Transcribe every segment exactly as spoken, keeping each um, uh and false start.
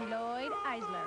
and Lloyd Eisler.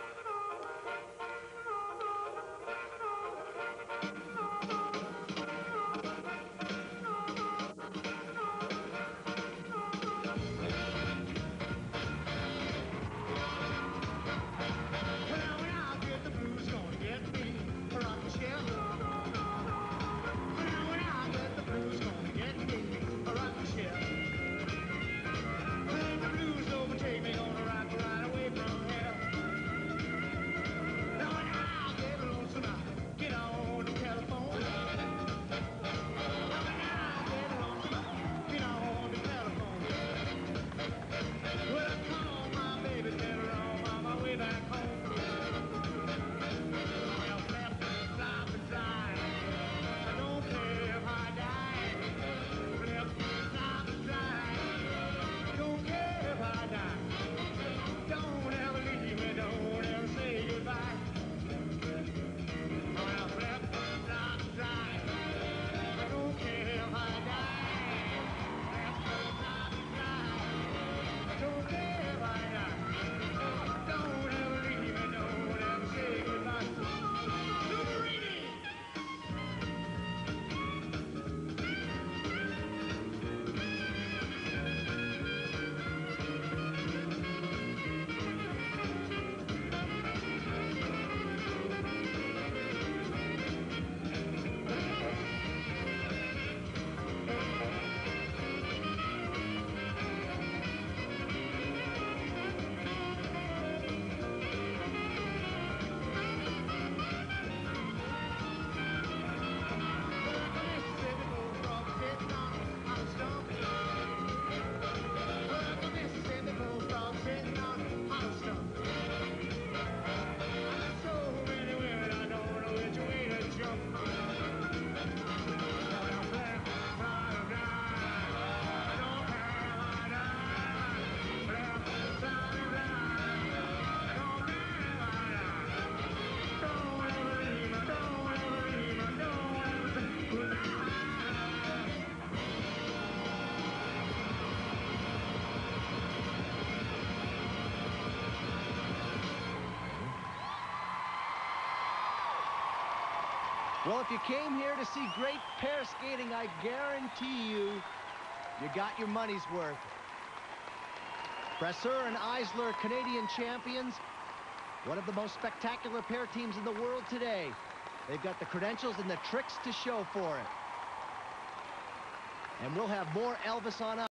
Well, if you came here to see great pair skating, I guarantee you, you got your money's worth. Brasseur and Eisler, Canadian champions, one of the most spectacular pair teams in the world today. They've got the credentials and the tricks to show for it. And we'll have more Elvis on us.